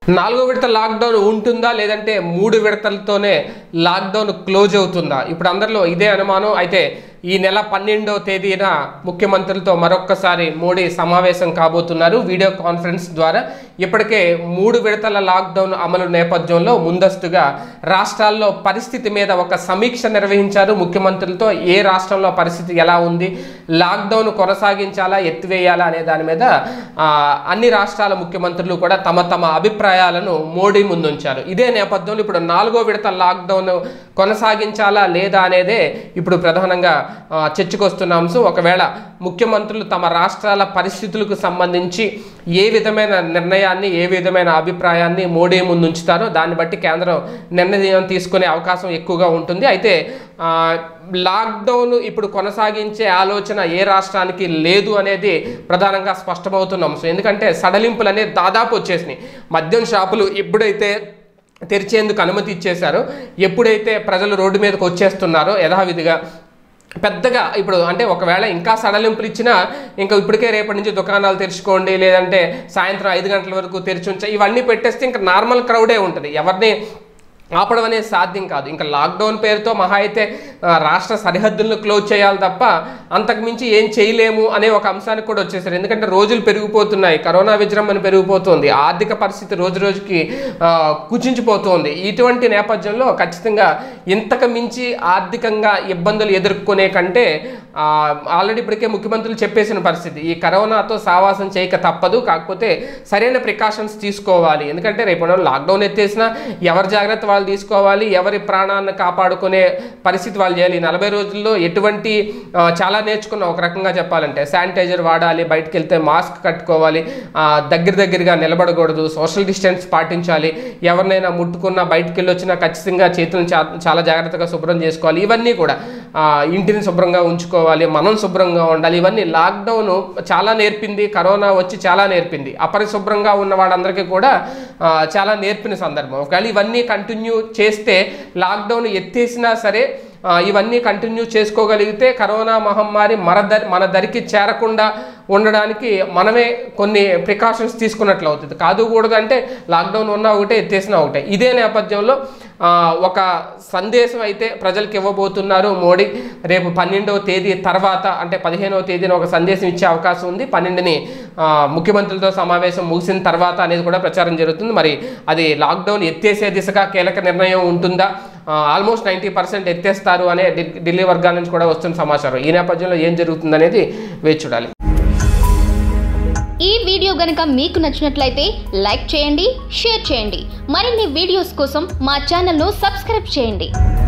నాలుగో విడత లాక్డౌన్ ఉంటుందా లేదంటే 3 విడతలతోనే లాక్డౌన్ క్లోజ్ అవుతుందా? ఇప్పుడు అందరిలో ఇదే అనుమానం. అయితే ఈ నెల 12వ తేదీన ముఖ్యమంత్రులతో మరొక్కసారి మోడీ సమావేశం కాబోతున్నారు వీడియో కాన్ఫరెన్స్ ద్వారా. ఇప్పటికే 3 విడతల లాక్డౌన్ అమలు నేపథ్యంలో ముందస్తుగా రాష్ట్రాల్లో పరిస్థితి మీద ఒక సమీక్ష నిర్వహించారు ముఖ్యమంత్రులతో. ఏ రాష్ట్రంలో పరిస్థితి ఎలా ఉంది, లాక్డౌన్ కొనసాగించాలా ఎత్తివేయాలా అనే దాని మీద అన్ని రాష్ట్రాల ముఖ్యమంత్రులు కూడా తమ తమ అభిప్రాయాలను మోడీ ముందుంచారు. ఇదే నేపథ్యంలో ఇప్పుడు 4వ విడత లాక్డౌన్ కొనసాగించాలా లేదా అనేదే ఇప్పుడు ప్రధానంగా చర్చకొస్తున్న అంశం. ఒకవేళ ముఖ్యమంత్రులు తమ రాష్ట్రాల పరిస్థితులకు సంబంధించి ఏ విధమైన నిర్ణయాన్ని, ఏ విధమైన అభిప్రాయాన్ని మోడీ ముందు ఉంచుతారో దాన్ని బట్టి కేంద్రం నిర్ణయం తీసుకునే అవకాశం ఎక్కువగా ఉంటుంది. అయితే లాక్డౌన్ ఇప్పుడు కొనసాగించే ఆలోచన ఏ రాష్ట్రానికి లేదు అనేది ప్రధానంగా స్పష్టమవుతున్న అంశం. ఎందుకంటే సడలింపులు అనేది దాదాపు వచ్చేసినాయి. మద్యం షాపులు ఎప్పుడైతే తెరిచేందుకు అనుమతి ఇచ్చేశారో, ఎప్పుడైతే ప్రజలు రోడ్డు మీదకి వచ్చేస్తున్నారో యథావిధిగా పెద్దగా ఇప్పుడు అంటే ఒకవేళ ఇంకా సడలింపులు ఇచ్చినా ఇంకా ఇప్పటికే రేపటి నుంచి దుకాణాలు తెరుచుకోండి, లేదంటే సాయంత్రం 5 గంటల వరకు తెరిచి ఉంచా, ఇవన్నీ పెట్టేస్తే ఇంకా నార్మల్ క్రౌడే ఉంటుంది. ఎవరిని ఆపడం అనేది సాధ్యం కాదు. ఇంకా లాక్డౌన్ పేరుతో మహా అయితే రాష్ట్ర సరిహద్దులను క్లోజ్ చేయాలి తప్ప అంతకుమించి ఏం చేయలేము అనే ఒక అంశానికి కూడా వచ్చేసారు. ఎందుకంటే రోజులు పెరిగిపోతున్నాయి, కరోనా విజృంభణ పెరిగిపోతుంది, ఆర్థిక పరిస్థితి రోజు రోజుకి కుచించిపోతుంది. ఇటువంటి నేపథ్యంలో ఖచ్చితంగా ఇంతకు మించి ఆర్థికంగా ఇబ్బందులు ఎదుర్కొనే కంటే ఆల్రెడీ ఇప్పటికే ముఖ్యమంత్రులు చెప్పేసిన పరిస్థితి, ఈ కరోనాతో సావాసం చేయక తప్పదు, కాకపోతే సరైన ప్రికాషన్స్ తీసుకోవాలి. ఎందుకంటే రేపు లాక్డౌన్ ఎత్తేసినా ఎవరి జాగ్రత్త వాళ్ళు తీసుకోవాలి, ఎవరి ప్రాణాన్ని కాపాడుకునే పరిస్థితి వాళ్ళు చేయాలి. 40 రోజుల్లో ఎటువంటి చాలా నేర్చుకున్నాం. ఒక రకంగా చెప్పాలంటే శానిటైజర్ వాడాలి, బయటకు వెళ్తే మాస్క్ కట్టుకోవాలి, దగ్గరగా నిలబడకూడదు, సోషల్ డిస్టెన్స్ పాటించాలి, ఎవరినైనా ముట్టుకున్నా బయటకు వెళ్ళి వచ్చినా ఖచ్చితంగా చేతులను చాలా జాగ్రత్తగా శుభ్రం చేసుకోవాలి. ఇవన్నీ కూడా ఇంటిని శుభ్రంగా ఉంచుకోవాలి, మనం శుభ్రంగా ఉండాలి. ఇవన్నీ లాక్డౌన్ చాలా నేర్పింది, కరోనా వచ్చి చాలా నేర్పింది. అపరిశుభ్రంగా ఉన్న వాళ్ళందరికీ కూడా చాలా నేర్పిన సందర్భం. ఒకవేళ ఇవన్నీ కంటిన్యూ చేస్తే లాక్డౌన్ ఎత్తేసినా సరే ఇవన్నీ కంటిన్యూ చేసుకోగలిగితే కరోనా మహమ్మారి మన దరికి చేరకుండా ఉండడానికి మనమే కొన్ని ప్రికాషన్స్ తీసుకున్నట్లు అవుతుంది. కాదుకూడదు అంటే లాక్డౌన్ ఉన్నా ఒకటే, ఎత్తేసినా ఒకటే. ఇదే నేపథ్యంలో ఒక సందేశం అయితే ప్రజలకు ఇవ్వబోతున్నారు మోడీ. రేపు 12వ తేదీ తర్వాత అంటే 15వ తేదీన ఒక సందేశం ఇచ్చే అవకాశం ఉంది. 12ని ముఖ్యమంత్రులతో సమావేశం ముగిసిన తర్వాత అనేది కూడా ప్రచారం జరుగుతుంది. మరి అది లాక్డౌన్ ఎత్తేసే దిశగా కీలక నిర్ణయం ఉంటుందా? ఆల్మోస్ట్ 90% ఎత్తేస్తారు అనే ఢిల్లీ వర్గాల నుంచి కూడా వస్తున్న సమాచారం. ఈ నేపథ్యంలో ఏం జరుగుతుంది అనేది వేచి చూడాలి. ఈ వీడియో గనుక మీకు నచ్చినట్లయితే లైక్ చేయండి, షేర్ చేయండి. మరిన్ని వీడియోస్ కోసం మా ఛానల్ను సబ్స్క్రైబ్ చేయండి.